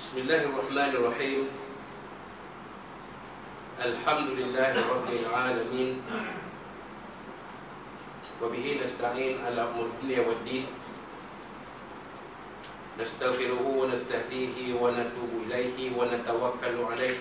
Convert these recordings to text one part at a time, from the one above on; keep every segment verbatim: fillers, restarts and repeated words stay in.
Bismillahirrahmanirrahim. Alhamdulillahi rabbil alamin. Wa bihi nasta'in ala umuri dunya waddin. Nastaghfiruhu wa nastahdihi wa natubu ilaihi wa natawakkalu alaihi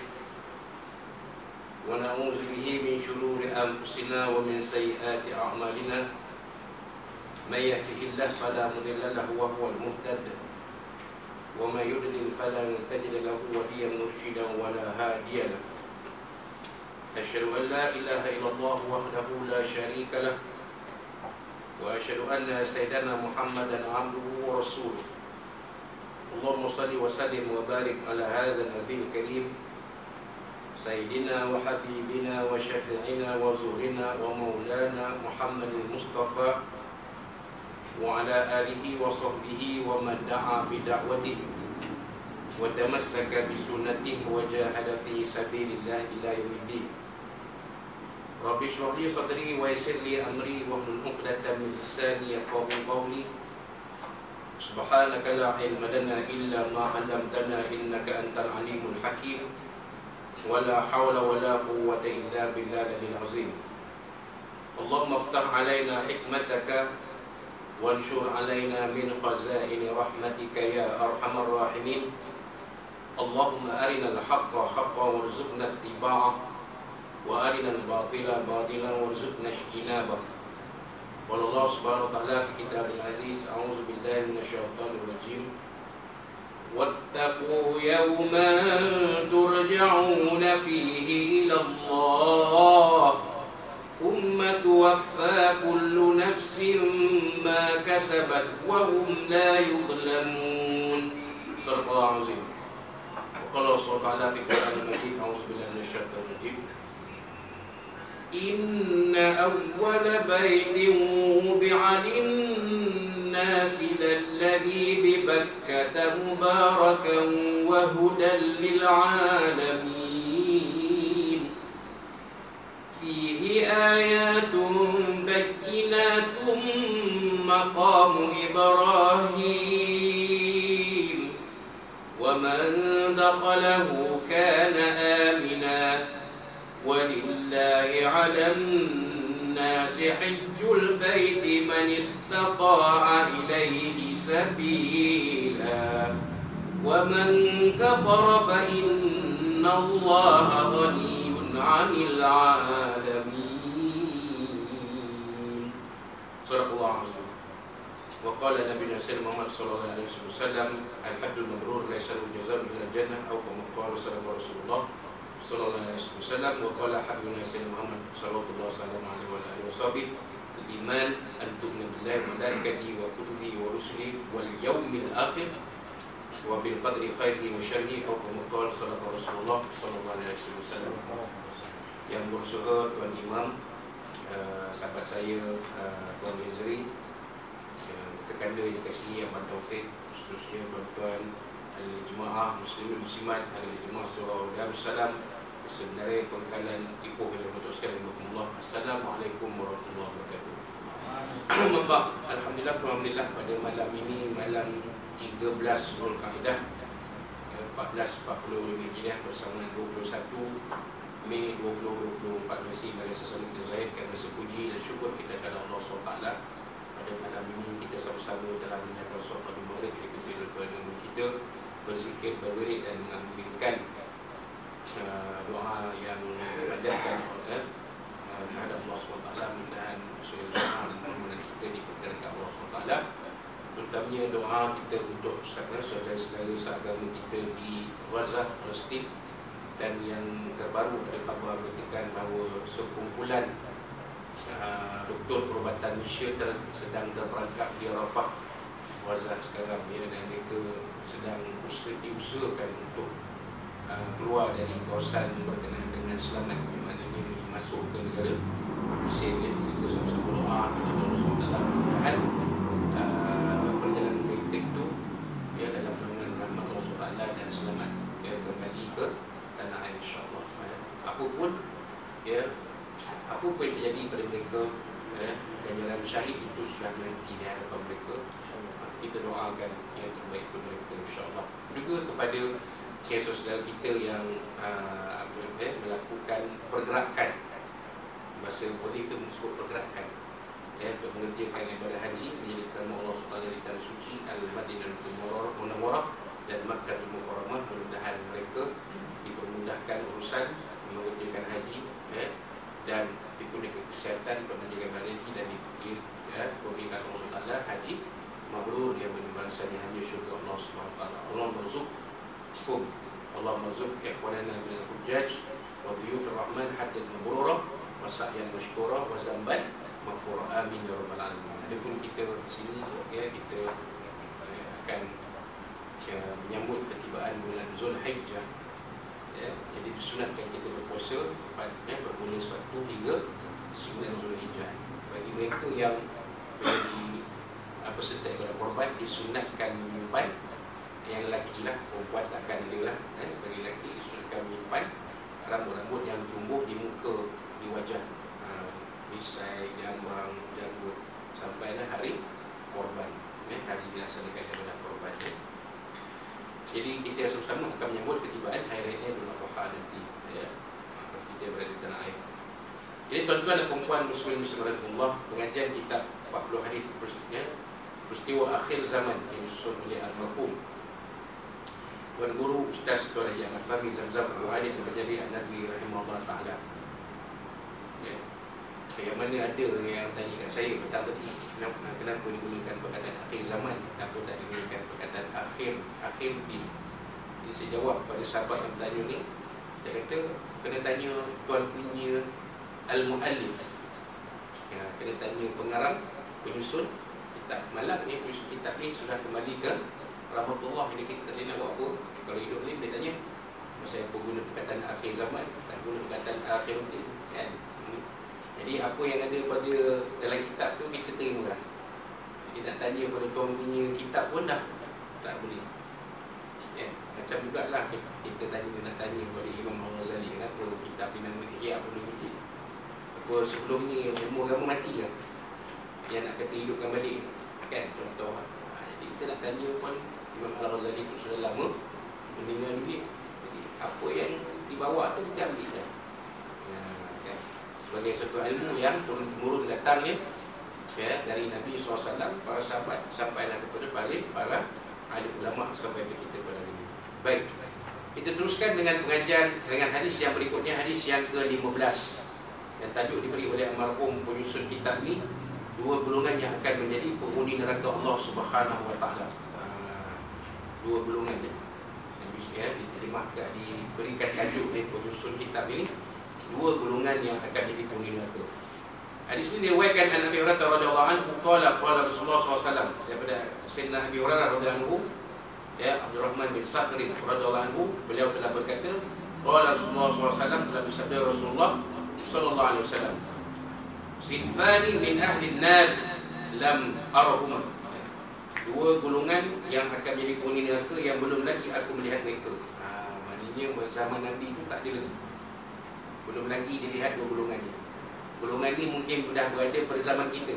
wa na'udzu bihi min shururi anfusina wa min sayyiati a'malina. May yahdihillahu fala mudilla lahu wa huwal muhtad. وَمَا يُضْلِلْ فَلَنْ تَجِدَ لَهُ وَلِيًّا مُرْشِدًا وَلَا هَادِيَ لَهُ. أشهد أن لا إله إلا الله وحده لا شريك له وأشهد أن سيدنا محمدا عبده ورسوله. اللهم صل وسلم وبارك على هذا النبي الكريم سيدنا وحبيبنا وشفيعنا وزورنا ومولانا محمد المصطفى وعلى آله وصحبه ومن دعا بدعوته وتمسك بسنته وجاهد في سبيل الله إلى يوم الدين. رب اشرح لي صدري ويسر لي أمري واحلل عقدة من لساني يفقهوا قولي. سبحانك لا علم لنا إلا ما علمتنا إنك أنت العليم الحكيم. ولا حول ولا قوة إلا بالله العلي العظيم. اللهم افتح علينا حكمتك وانشر علينا من خزائن رحمتك يا أرحم الراحمين. اللهم أرنا الحق حقا وارزقنا اتباعه وأرنا الباطل باطلا وارزقنا اجتنابه. قال الله سبحانه وتعالى في كتاب العزيز أعوذ بالله من الشيطان الرجيم واتقوا يوما ترجعون فيه إلى الله ثم توفى كل نفس ما كسبت وهم لا يظلمون. صدق الله العظيم. وقال الله سبحانه وتعالى في القرآن المجيد أعوذ بالله من الشيطان الرجيم إن أول بيت وضع للناس للذي ببكة مباركا وهدى للعالمين فيه آيات بينات مقام إبراهيم ومن دخله كان آمنا ولله على الناس حج البيت من استطاع إليه سبيلا ومن كفر فإن الله غني عن العالمين. صدق الله العظيم. وقال نبينا سيدنا محمد صلى الله عليه وسلم الحج المبرور ليس له جزاء إلا الجنة أو كما قال صلى رسول الله صلى الله عليه وسلم. وقال حبيبنا سيدنا محمد صلى الله عليه وسلم الإيمان أن تؤمن بالله وملائكته وكتبه ورسله واليوم الآخر وبالقدر خيره وشره أو كما قال صلى رسول الله صلى الله عليه وسلم. Yang berusaha Tuan Imam, uh, sahabat saya uh, Tuan Mizri, uh, kekanda yang kasih Abang Taufik, seterusnya tuan-tuan ahli jemaah muslimin muslimat, ahli jemaah surau Darussalam, sebenarnya pengkalan ipoh yang berputuskan Allah. Assalamualaikum warahmatullahi wabarakatuh. Bapak, Alhamdulillah, Alhamdulillah pada malam ini, malam tiga belas Zulkaidah empat belas empat puluh Hijriah bersama dua puluh satu Mei dua ribu dua puluh empat masih dari sesuatu kita zahirkan rasa puji dan syukur kita kepada Allah subhanahu wa taala. Pada malam ini kita sama-sama dalam menyapa solat Maghrib ikuti tuan ilmu kita berzikir, berwirid dan mengambilkan uh, doa yang dipanjatkan oleh uh, kepada Allah subhanahu wa taala. Mudah-mudahan Rasulullah kita diperkenankan Allah subhanahu wa taala, terutamanya doa kita untuk saudara-saudara seagama kita di Gaza, Palestin, dan yang terbaru ada khabar mengatakan bahawa sekumpulan uh, doktor perubatan Malaysia ter, sedang terperangkap di Rafah, Gaza sekarang ya, dan mereka sedang usaha, diusahakan untuk uh, keluar dari kawasan berkenaan dengan selamat, maknanya masuk ke negara Mesir ya. Kita sama-sama doa kepada Allah subhanahu wa taala mudah-mudahan uh, perjalanan mereka itu ya dalam naungan rahmat Allah subhanahu wa taala dan selamat ya, kembali ke tanah air insya-Allah. Apapun ya, apa pun yang terjadi pada mereka ya, dan jalan syahid itu sudah nanti di hadapan mereka. Kita doakan yang terbaik untuk mereka insya-Allah. Juga kepada okay, saudara kita yang uh, apa, eh, melakukan pergerakan, bahasa politik itu disebut pergerakan, ya, untuk mengerjakan ibadah haji menjadi tamu Allah subhanahu wa taala di tanah suci Al-Madinatul Munawwarah dan Makkahul Mukarramah. Mudah-mudahan mereka dipermudahkan urusan mengerjakan haji, ya, dan diberikan kesihatan untuk menjaga haji dan dipikir, ya, berikan Allah subhanahu wa taala haji mabrur yang balasannya hanya syurga Allah subhanahu wa taala. Allah marzuqkum, Allah marzuq ikhwanana min al-hujjaj wa dhuyuf ar-rahman hatta mabrura wa sa'yan mashkura wa zamban maghfura. Amin ya rabbal alamin. Adapun kita di sini, ya, kita akan ya, menyambut ketibaan bulan Zulhijjah, ya, jadi disunatkan kita berpuasa pada bermula satu hingga sembilan Zulhijjah. Bagi mereka yang bagi apa serta ibadah korban disunatkan menyimpan, yang lelaki lah, perempuan takkan ada lah, eh? Bagi lelaki disunatkan menyimpan rambut-rambut yang tumbuh di muka, di wajah, ha, misai, jambang, janggut, sampailah hari korban, eh? Hari dilaksanakan ibadah korban, eh? Jadi kita sama-sama akan menyambut ketibaan hari raya Idul Adha nanti, ya, kita berada di tanah air. Jadi tuan-tuan dan puan muslim muslimat Allah, pengajian kitab empat puluh hadis berikutnya, peristiwa akhir zaman yang disusun oleh almarhum Tuan Guru Ustaz Tuan Haji Ahmad Fahmi Zamzam Abu Ali yang menjadi An-Nadwi rahimahullah ta'ala, ya. Yang mana ada yang tanya kat saya pertama tadi, kenapa, kenapa digunakan perkataan akhir zaman, kenapa tak digunakan perkataan akhir akhir din. Jadi saya jawab pada sahabat yang bertanya ni, saya kata kena tanya tuan punya al-muallif, ya, kena tanya pengarang, penyusun kitab. Malam ni penyusun kitab ni sudah kembali ke rahmatullah. Jadi kita tak boleh nak buat apa. Kalau hidup ni dia tanya, masa apa guna perkataan akhir zaman, tak guna perkataan akhir din, kan? Jadi apa yang ada pada dalam kitab tu kita terima lah. Kita nak tanya pada tuan punya kitab pun dah tak boleh, ya. Macam jugalah kita tanya, nak tanya kepada Imam Al-Ghazali, kenapa kitab dia nama Ihya Ulumuddin, apa sebelum ni umur kamu mati lah, dia nak kata hidupkan balik, kan, contoh. Ha, jadi kita nak tanya pun Imam Al-Ghazali tu sudah lama meninggal dunia. Jadi apa yang dibawa tu kita ambil dah, ya, kan? Sebagai satu ilmu yang turun-temurun datangnya, ya, dari Nabi sallallahu alaihi wasallam, para sahabat, sampailah kepada para para alim ulama sampai ke kita pada hari ini. Baik, kita teruskan dengan pengajian dengan hadis yang berikutnya, hadis yang ke lima belas, yang tajuk diberi oleh almarhum penyusun kitab ni, dua golongan yang akan menjadi penghuni neraka Allah Subhanahu wa taala. Dua golongan ni yang bisa diterjemahkan, diberikan tajuk oleh penyusun kitab ini, dua golongan yang akan menjadi penghuni neraka. Hadis ini diriwayatkan an Abi Hurairah radhiyallahu anhu qala qala Rasulullah sallallahu alaihi wasallam, daripada Sayyidina Abi Hurairah radhiyallahu anhu, ya, Abdurrahman bin Sakhr radhiyallahu anhu, beliau telah berkata, qala Rasulullah sallallahu alaihi wasallam, telah bersabda Rasulullah sallallahu alaihi wasallam, sinfani min ahli an-nar lam arahuma, dua golongan yang akan menjadi penghuni neraka yang belum lagi aku melihat mereka. Ha, maknanya zaman Nabi itu tak ada lagi, belum lagi dilihat dua golongan ni. Golongan ni mungkin sudah berada pada zaman kita,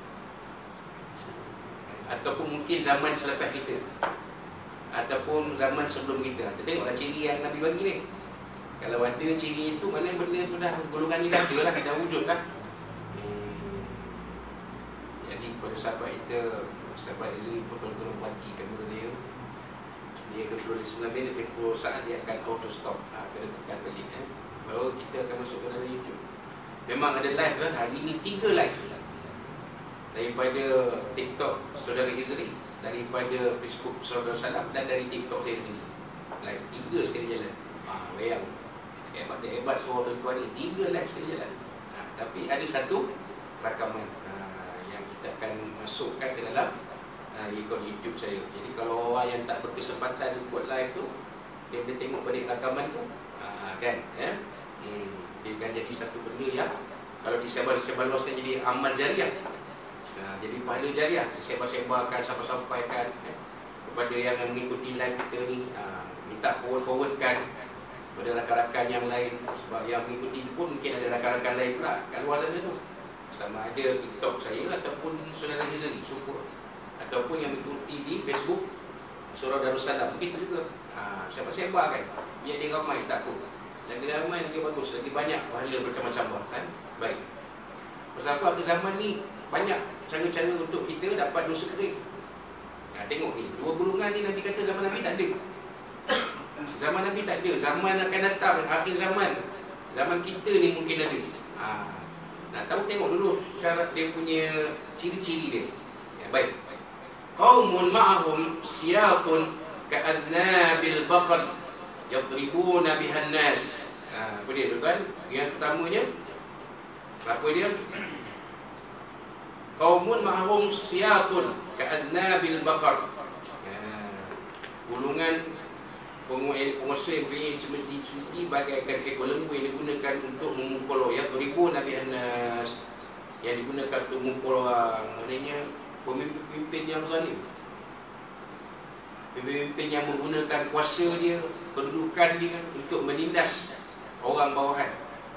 ataupun mungkin zaman selepas kita, ataupun zaman sebelum kita. Kita tengoklah ciri yang Nabi bagi ni. Kalau ada ciri itu, mana benda tu dah, golongan ni dah ada lah, dah wujud lah. hmm. Jadi pada sahabat kita, sahabat Izri potong-potong pagi kamera dia, dia ke dua puluh sembilan minit, lebih puluh saat dia akan auto stop, ha, kena tekan balik, eh. Baru kita akan masuk ke dalam YouTube. Memang ada live lah, hari ni tiga live, daripada TikTok Saudara Izri, daripada Facebook Saudara Salam, dan dari TikTok saya sendiri. Live tiga sekali jalan. Ah, bayang hebat hebat suara tuan ni, tiga live sekali jalan. Ha, tapi ada satu rakaman, ha, yang kita akan masukkan ke dalam ha, ikut YouTube saya. Jadi kalau orang yang tak berkesempatan ikut live tu, dia boleh tengok balik rakaman tu, ha, kan, ya. Hmm, dia akan jadi satu benda yang kalau disebar-sebarluaskan jadi amal jariah. Nah, jadi pahala jariah, disebar-sebarkan, sampai-sampaikan, eh, kepada yang mengikuti live kita ni, ha, minta forward-forwardkan kepada rakan-rakan yang lain, sebab yang mengikuti pun mungkin ada rakan-rakan lain pula kat luar sana tu, sama ada TikTok saya ataupun Saudara Izri, syukur, ataupun yang mengikuti di Facebook Surah Darussalam, begitu juga. Ha, siapa dapat sebarkan. Biar dia ramai, tak apa. Lagi ramai, lagi bagus, lagi banyak pahala macam-macam kan. Baik. Pasal apa akhir zaman ni banyak cara-cara untuk kita dapat dosa kering. Ha, tengok ni, dua golongan ni Nabi kata zaman Nabi tak ada. Zaman Nabi tak ada, zaman akan datang, akhir zaman. Zaman kita ni mungkin ada. Ha, nak tahu tengok dulu syarat dia punya ciri-ciri dia. Ya, baik. Qaumun ma'ahum siyaqun ka'adnabil baqar yadribuna bihan nas. Ha, apa dia tuan? Yang pertamanya apa dia? Qaumun ma'ahum siyaqun ka'adnabil baqar. Ha, gulungan penguasa yang punya cemeti-cemeti bagaikan ekor lembu yang digunakan untuk memukul orang. Yadribuna bihan nas, yang digunakan untuk memukul orang. Maknanya pemimpin yang zalim, pemimpin yang menggunakan kuasa dia, kedudukan dia untuk menindas orang bawahan.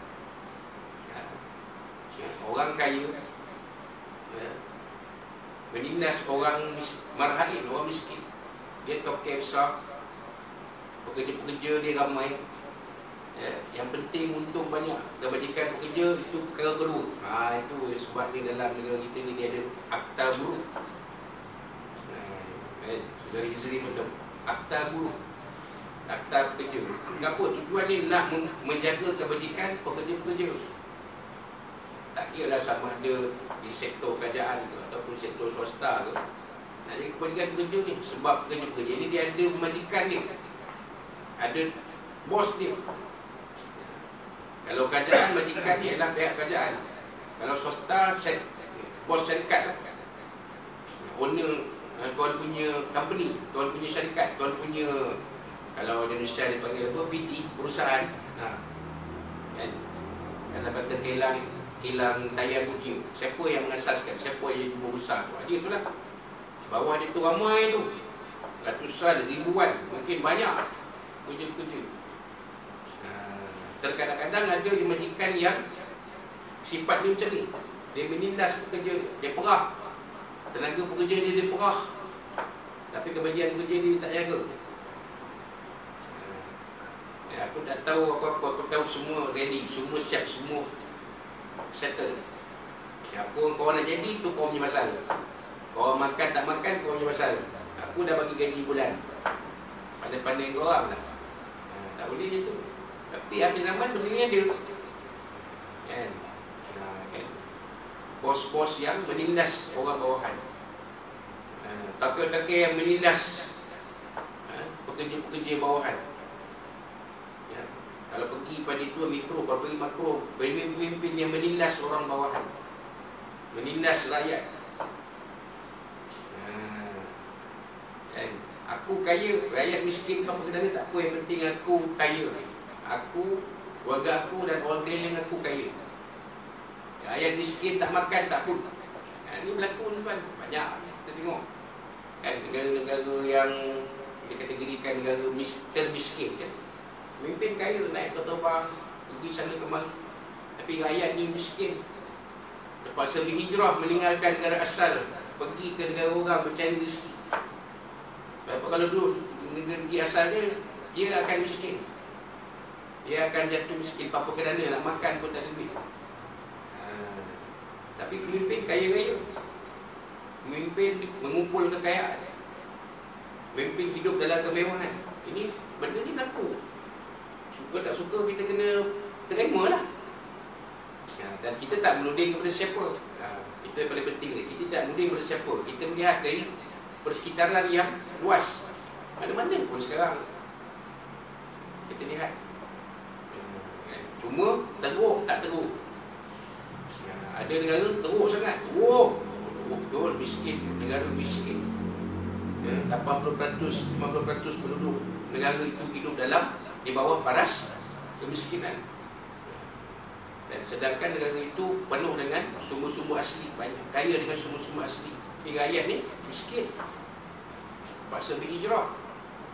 Ya, orang kaya ya, menindas orang marhain, orang miskin. Dia tokoh besar, pekerja-pekerja dia ramai ya, yang penting untuk banyak kebajikan pekerja itu perkara kedua. Ha, itu sebab dia dalam negara kita ni dia ada akta buruh. Ha, eh, saudara Izri betul. Akta buruh, akta pekerja. Kenapa? Tujuan ni nak menjaga kebajikan pekerja-pekerja. Tak kira lah sama ada di sektor kerajaan ke ataupun sektor swasta ke. Nak jaga kebajikan pekerja ni sebab pekerja-pekerja ni dia ada majikan dia, ada bos dia. Kalau kerajaan, majikan ni adalah pihak kerajaan. Kalau swasta, bos syarikat lah. Owner, tuan punya company, tuan punya syarikat, tuan punya, kalau Indonesia dia panggil apa, P T, perusahaan. Ha. Kan? Kalau kata kilang, kilang tayar dunia, siapa yang mengasaskan, siapa yang berusaha tu? Dia tu lah. Bawah dia tu ramai tu, ratusan, ribuan, mungkin banyak kerja-kerja. Terkadang-kadang ada di majikan yang sifat dia macam ni. Dia menindas pekerja dia, dia perah. Tenaga pekerja dia, dia perah. Tapi kebajikan pekerja dia tak jaga. Ya, aku tak tahu apa-apa. Aku tahu semua ready, semua siap, semua settle. Ya, apa kau nak jadi, tu kau punya pasal. Kau makan tak makan, kau punya pasal. Aku dah bagi gaji bulan. Pandai-pandai kau orang lah. Ha, tak boleh je tu. Tapi habis zaman benda ni ada kan? Nah, kan? Bos-bos yang menindas orang bawahan, takir-takir yang menindas ha, pekerja-pekerja bawahan ya. Kalau pergi pada itu mikro, kalau pergi makro, pemimpin yang menindas orang bawahan, menindas rakyat. Ha, kan? Aku kaya, rakyat miskin apa kena tak apa, yang penting aku kaya. Aku, keluarga aku dan orang keliling aku kaya. Rakyat miskin tak makan tak pun. Ha, ini berlaku tuan, banyak kita tengok. Kan negara-negara yang dikategorikan negara mis, termiskin kan. Pemimpin kaya naik ke terbang, pergi sana kemari. Tapi rakyat ni miskin, terpaksa berhijrah meninggalkan negara asal, pergi ke negara orang mencari rezeki. Sebab kalau duduk negeri asal dia, dia akan miskin. Dia akan jatuh miskin, apa kerana nak makan pun tak ada duit. Ha. Tapi pemimpin kaya-kaya, pemimpin mengumpul kekayaan, pemimpin hidup dalam kemewahan. Ini benda ni berlaku. Suka tak suka kita kena terima lah. Ha. Dan kita tak menuding kepada siapa. Ha. Itu yang paling penting. Kita tak menuding kepada siapa. Kita melihat dari persekitaran yang luas. Mana-mana pun sekarang kita lihat. Cuma teruk tak teruk. Ya, ada negara teruk sangat. Teruk. Teruk betul, miskin. Negara miskin. Ya, lapan puluh peratus, lima puluh peratus penduduk negara itu hidup dalam di bawah paras kemiskinan. Dan sedangkan negara itu penuh dengan sumber-sumber asli, banyak kaya dengan sumber-sumber asli. Tapi rakyat ni miskin. Paksa berhijrah.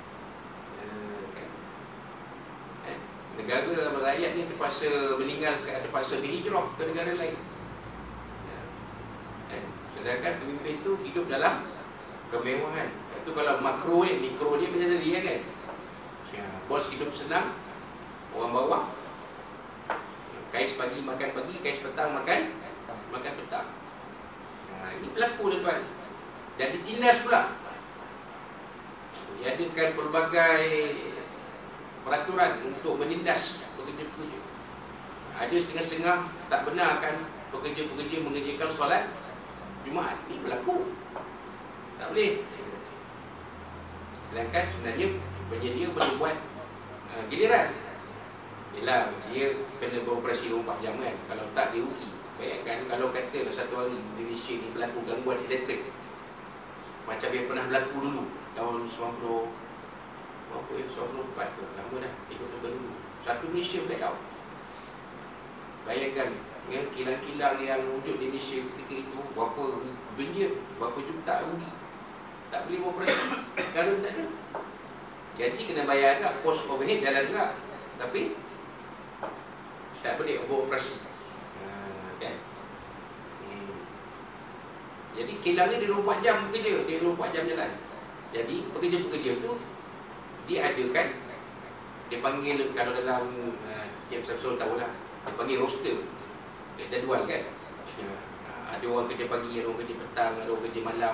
Negara rakyat ni terpaksa meninggal, terpaksa berhijrah ke negara lain. Ya. Eh, sedangkan pemimpin tu hidup dalam kemewahan. Itu kalau makro ni, mikro dia macam tadi kan. Ya. Bos hidup senang, orang bawah kais pagi makan pagi, kais petang makan makan petang. Nah, ini berlaku tuan. Dan ditindas pula. Diadakan pelbagai peraturan untuk menindas pekerja-pekerja. Ada setengah-setengah tak benarkan pekerja-pekerja mengerjakan solat Jumaat. Ini berlaku. Tak boleh. Sedangkan sebenarnya penyedia perlu buat uh, giliran. Yelah, dia kena beroperasi dua puluh empat jam kan. Kalau tak, dia rugi. Bayangkan kalau kata satu hari Indonesia ni berlaku gangguan elektrik macam yang pernah berlaku dulu tahun sembilan puluh berapa ya, sembilan puluh empat tu, lama dah, ikut tahun dulu. Satu Malaysia blackout. Bayangkan ya, kilang-kilang yang wujud di Malaysia ketika itu berapa bilion, berapa juta rugi. Tak boleh beroperasi kalau tak ada. Jadi kena bayar agak, cost overhead jalan juga, tapi tak boleh beroperasi. Ha, kan? Hmm. Jadi kilang ni dia dua puluh empat jam bekerja, dia dua puluh empat jam jalan. Jadi pekerja-pekerja tu dia adakan, dia panggil, kalau dalam uh, Cik Samsul tahulah, dia panggil roster, jadual kan. Ya. Ada orang kerja pagi, ada orang kerja petang, ada orang kerja malam.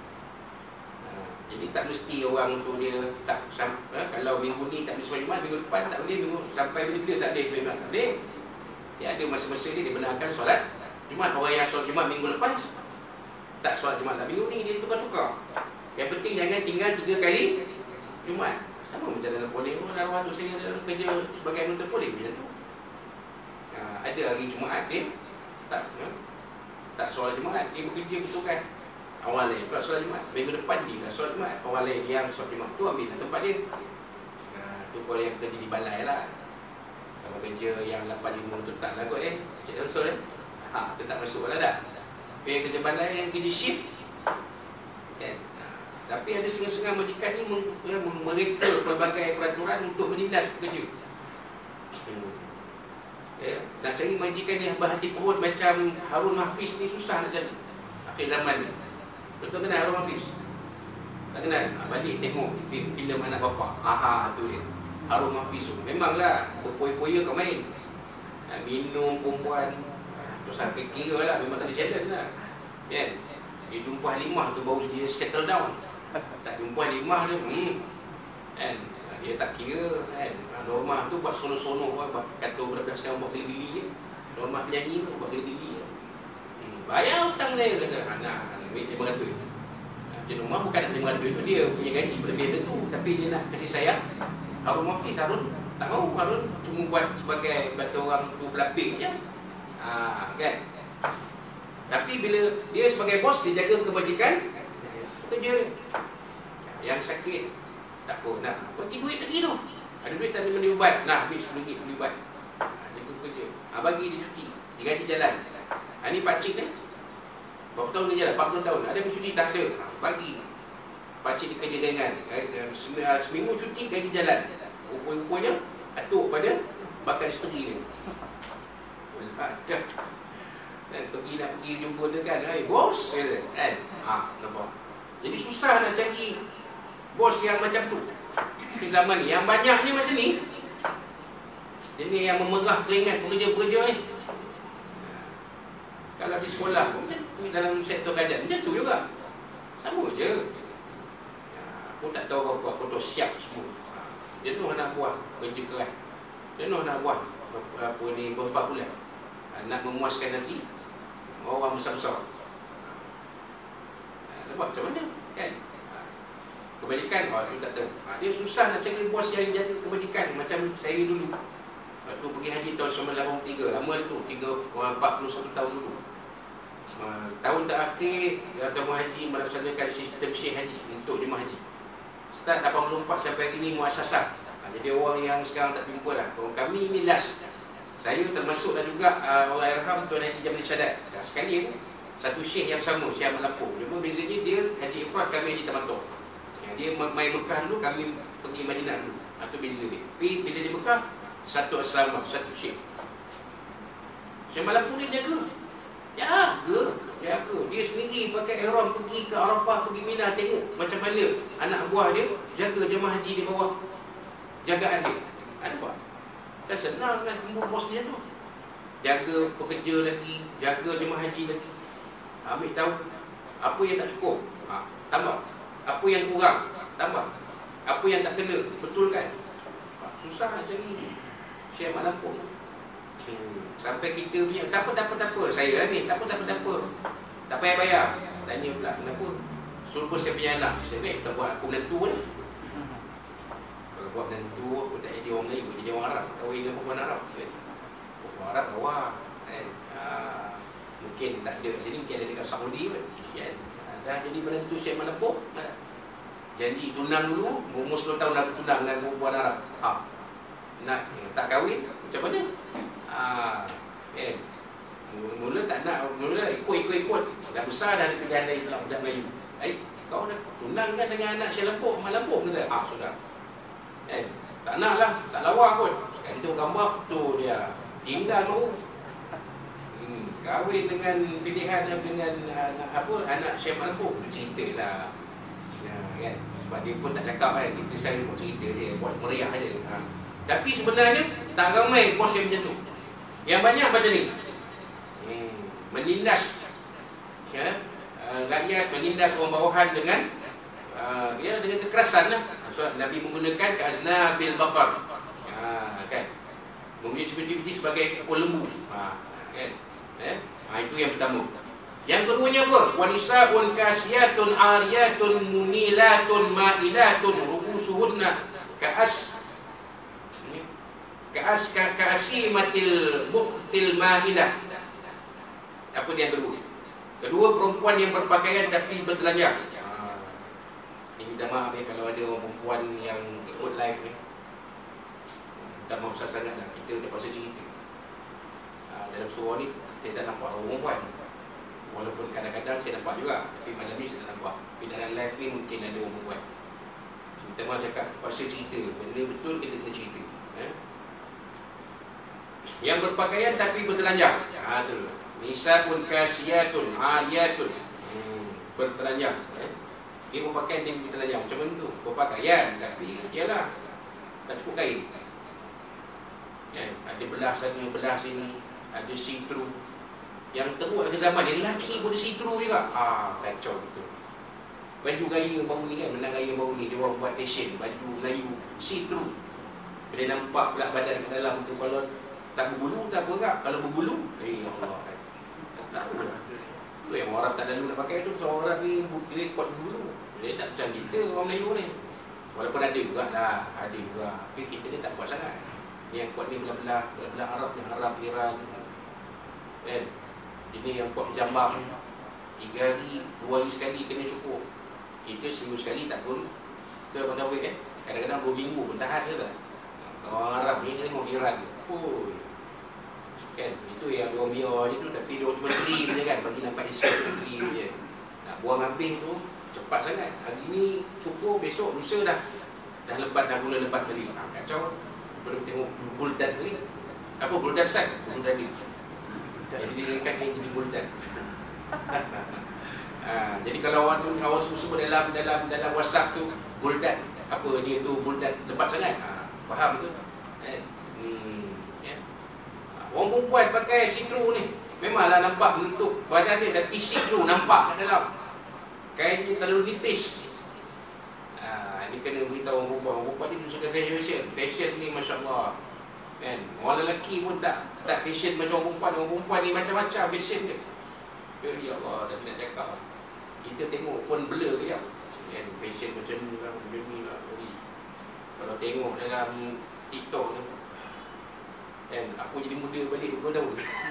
Jadi tak mesti orang tu dia tak eh, kalau minggu ni tak boleh sembahyang Jumaat, minggu depan tak boleh, minggu sampai bila tak boleh sembahyang Jumaat, tak boleh. Dia ada masa-masa dia dibenarkan solat Jumaat. Orang yang solat Jumaat minggu lepas tak solat Jumaat tak minggu ni, dia tukar-tukar. Yang penting jangan tinggal tiga kali Jumaat. Sama macam dalam polis pun, arwah tu saya dalam kerja sebagai anggota polis macam tu. Ha, ada hari Jumaat dia tak ya, tak solat Jumaat, dia bekerja betul kan. Awal lain pula solat Jumaat, minggu depan dia pula solat Jumaat. Awal lain yang solat Jumaat tu ambil tempat dia. Ha, tu kalau yang kerja di balai lah. Kalau kerja yang lapan lima tu tak lah kot eh, Cik Samsul eh, ha, tu tak masuk lah dah. Tapi yang kerja balai, yang kerja shift kan? Ha, tapi ada setengah-setengah majikan ni mereka pelbagai peraturan untuk menindas pekerja. hmm. Ya, nak cari majikan yang berhati perut macam Harun Mahfiz ni susah nak cari akhir zaman ni. Betul kenal Harun Mahfiz? Tak kenal? Balik tengok filem Anak Bapa. Aha, tu dia Harun Mahfiz tu. Memanglah berpoya-poya kau main, minum perempuan. Terus aku kira lah, memang tak ada challenge lah kan? Dia jumpa Halimah tu baru dia settle down. Tak jumpa Halimah dia hmm, kan? Dia tak kira kan? Normah tu buat sono-sono, kata budak-budak sekarang buat geli-geli je. Normah penyanyi tu buat geli-geli je. hmm, Bayar hutang saya kata anak lima ratus. Encik Norma bukan nak lima ratus tu, dia punya gaji berlebih tu, tapi dia nak kasih sayang Harun Mahfiz. Harun tak mahu, Harun cuma buat sebagai kata orang tu pelapik je. Ha, kan? Tapi bila dia sebagai bos, dia jaga kebajikan pekerja dia. Yang sakit tak apa, nak bagi duit lagi tu. Ada duit tak boleh beli ubat, nah ambil sepuluh ringgit beli ubat. Ha, jaga pekerja. Ha, bagi dia cuti, dia gaji jalan. Ha, ni pakcik ni berapa tahun kerja lah? empat puluh tahun. Ada cuti? Tak ada. Ha, bagi pakcik dia kerja dengan seminggu cuti, gaji jalan. Rupa-rupanya atuk pada bakal isteri dia. Dan pergi nak pergi jumpa dia kan, hey, bos kata kan. Ha, nampak. Jadi susah nak cari bos yang macam tu di zaman ni. Yang banyak ni macam ni, ini yang memerah keringat pekerja-pekerja ni. Kalau di sekolah pun macam ni, dalam sektor keadaan macam tu juga. Sama je. Aku tak tahu apa-apa, aku tahu siap semua. Jenuh anak buah kerja keras, jenuh anak buah apa ni beberapa bulan, nak memuaskan hati orang besar-besar. Nampak macam mana kan? Kebajikan, oh, aku tak tahu. Dia susah nak cari bos yang jaga kebajikan. Macam saya dulu waktu pergi haji tahun seribu sembilan ratus lapan puluh tiga, lama tu, empat puluh satu tahun dulu. Tahun terakhir jemaah haji melaksanakan sistem syekh haji untuk jemaah haji. Start lapan puluh empat sampai hari ni muasasah. Ha, jadi orang yang sekarang tak jumpa lah. Orang kami ni last. Saya termasuk dan juga uh, orang Irham Tuan Haji Jamil Syadat. Dan sekali satu syekh yang sama, Syekh Ahmad Lampung. Cuma bezanya dia haji ifrad, kami haji tamattu. Ya, dia main Mekah dulu, kami pergi Madinah dulu. Itu beza dia. Tapi bila di Mekah, satu asrama, satu syekh. Syekh Ahmad Lampung dia jaga. Jaga. Jaga. Dia sendiri pakai ihram pergi ke Arafah, pergi Mina, tengok macam mana anak buah dia jaga jemaah haji di bawah jagaan dia. Ada buat. Kan senang kan bos dia tu. Jaga pekerja lagi, jaga jemaah haji lagi. Ambil tahu apa yang tak cukup, ha, tambah. Apa yang kurang, tambah. Apa yang tak kena, betulkan. Ha, susah nak cari share mak lampung. Hmm. Sampai kita punya, tak apa, tak apa, tak apa. Saya ni, tak apa, tak apa, tak apa. Tak payah bayar. Tanya pula, kenapa? Suruh saya punya anak. Saya baik, kita buat aku menentu ni. Kalau buat menentu, aku tak jadi orang Melayu, jadi orang Arab. Kahwin dengan perempuan Arab. Perempuan Arab, bawah. Eh, uh, mungkin tak ada kat sini, mungkin ada dekat Saudi pun. Kan? Dah jadi menentu Syekh Malapuk. Jadi tunang dulu, umur sepuluh tahun dah bertunang dengan perempuan Arab. Ha. Nak tak kahwin, macam mana? Ha. Eh. Mula tak nak, mula ikut-ikut-ikut. Dah besar dah ada pilihan lain pula budak Melayu. Eh, kau dah tunangkan dengan anak Syekh Lampuk, Malapuk kata. Ah, sudah. Eh, tak nak lah, tak lawa pun. Sekarang tu gambar tu dia. Tinggal baru. Hmm, kahwin dengan pilihan dengan uh, apa anak Syekh Malapuk. Ceritalah. Ya, kan? Sebab dia pun tak cakap kan. Kita saya buat cerita dia, buat meriah aja. Ha. Tapi sebenarnya tak ramai bos yang macam tu. Yang banyak macam ni. Hmm, menindas ya, uh, rakyat, menindas orang bawahan dengan uh, ya, dengan kekerasan lah. So, Nabi menggunakan ka'azna bil baqar. Ha, kan? Menggunakan seperti sebagai ekor lembu. Ha, kan? Eh? Ha, itu yang pertama. Yang keduanya apa? Wanisaun kasiyatun ariyatun munilatun ma'ilatun rubusuhunna ka'as ka'as ka'asimatil muhtil ma'ilah. Apa dia yang kedua? Kedua, perempuan yang berpakaian tapi bertelanjang. Ha. Ini minta maaf ya kalau ada orang perempuan yang ikut live ni. Tak mahu besar sangat lah. Kita terpaksa cerita. Ha, dalam surah ni saya tak nampak orang perempuan. Walaupun kadang-kadang saya nampak juga, tapi malam ni saya tak nampak. Tapi dalam live ni mungkin ada orang perempuan. Kita mahu cakap terpaksa cerita. Benda betul kita kena cerita. Eh? Yang berpakaian tapi bertelanjang. Ha, tu. Nisa'un kasiyatun ariyatun, hmm, bertelanjang. Eh? Dia berpakaian dia bertelanjang. Macam mana tu? Berpakaian tapi ialah tak cukup kain. Eh? Ada belah sana, belah sini. Ada see-through. Yang teruk ada zaman ni, lelaki pun ada see-through juga. Ah, kacau betul. Baju gaya baru ni kan, menang gaya baru ni, dia orang buat fashion, baju Melayu see-through. Bila nampak pula badan ke dalam tu, kalau tak berbulu tak bergerak. Kalau berbulu, eh Allah. Tak tahu lah. Tu yang orang tak lalu nak pakai tu, seorang ni dia kuat berbulu. Dia tak macam kita orang Melayu ni. Walaupun ada juga lah, ada juga. Tapi kita ni tak kuat sangat. Yang kuat ni belah-belah, belah-belah Arab ni, Arab, Iran. Kan? Ini yang kuat jambang. Tiga hari, dua hari sekali kena cukup. Kita seminggu sekali tak pun. Kita abang tahu kan? Kadang-kadang dua minggu pun tahan je lah. Orang Arab ni tengok Iran. Oh. Kan? Itu yang orang biar je tu. Tapi dia cuma dream je kan. Bagi nampak isi dream je. Nak buang habis tu cepat sangat. Hari ni cukup, besok, lusa dah. Dah lebat, dah mula lebat balik. Ha, kacau. Baru tengok buldan ni. Apa buldan Ustaz? Buldan ni. Jadi dia kan dia jadi buldan. Ha, jadi kalau orang tu awak sebut-sebut dalam dalam dalam WhatsApp tu buldan. Apa dia tu buldan lebat sangat. Ha, faham tu? Eh. Hmm, ya. Orang perempuan pakai see-through ni memanglah nampak menutup badan dia, tapi see-through nampak kat dalam. Kain dia terlalu nipis. Ha, ini kena beritahu orang perempuan. Orang perempuan ni suka fashion. Fashion ni masya-Allah. Kan? Orang lelaki pun tak tak fashion macam orang perempuan. Orang perempuan ni macam-macam fashion dia. Ya Allah, tak nak cakap. Kita tengok pun blur ke ya. Kan fashion macam ni lah, macam ni lah. Jadi, kalau tengok dalam TikTok tu, kan aku jadi muda balik dua puluh tahun.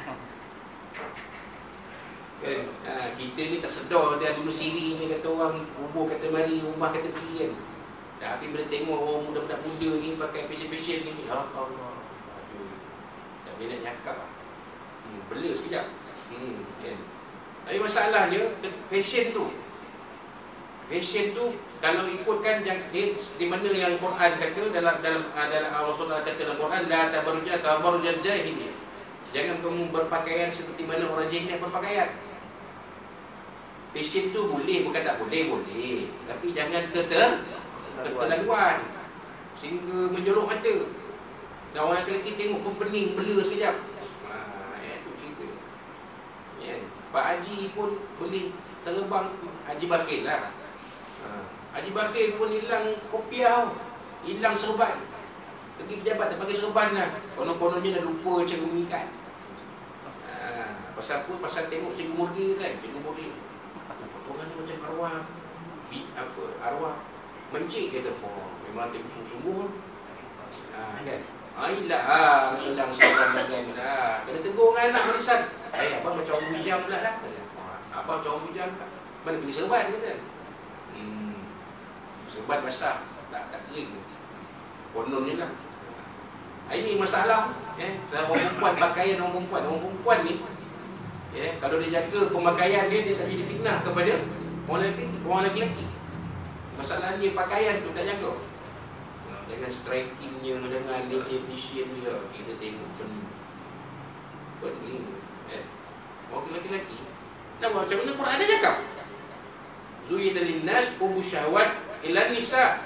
Kan, ha, kita ni tak sedar dia dulu siri ni kata orang, kubur kata mari, rumah kata pergi kan. Tapi bila tengok orang muda-muda muda ni pakai fashion-fashion ni, ya Allah. Aduh. Tak boleh nak cakap lah. Hmm, bela sekejap. Hmm, kan. Tapi masalahnya fashion tu. Fashion tu kalau ikutkan dia, di mana yang Quran kata dalam dalam dalam Rasulullah kata dalam Quran la tabarruja tabarrujal jahiliyah. Jangan kamu berpakaian seperti mana orang jahiliah berpakaian. Fashion tu boleh, bukan tak boleh, boleh. Tapi jangan keter keterlaluan. sehingga menjolok mata. Dan orang lelaki tengok pun pening, bela sekejap. Ha, ya, tu cerita. Ya, Pak Haji pun boleh terbang, Haji Bakhil lah. Ha, Haji Bakhil pun hilang kopiah, hilang serban. Pergi pejabat tak pakai serban lah. Konon-kononnya dah lupa cara mengikat. Ha, pasal apa? Pasal tengok Cikgu Murni kan, Cikgu Murni. Potongan ni macam arwah, apa, arwah mencik kata, oh, memang tengok sungguh-sungguh. Ha, kan? Ah, hilang, ah, hilang serban bagian dah. Kena tegur dengan anak barisan. Eh, abang macam orang bijam pula dah. Abang macam orang bijam tak? Mana pergi serban kata. Hmm, serban basah, tak tak kering. Konon ni lah. Ini masalah. Eh, orang perempuan, pakaian orang perempuan, orang perempuan ni. Eh, kalau dia jaga pemakaian dia, dia tak jadi fitnah kepada orang lelaki, orang lelaki. Masalahnya pakaian tu tak jaga. Dengan strikingnya, dengan efisien dia, kita tengok pening. Pening. Eh, orang lelaki. Nah, macam mana Quran ada cakap? Zuyyina lin-nas hubbu syahwat ila nisa.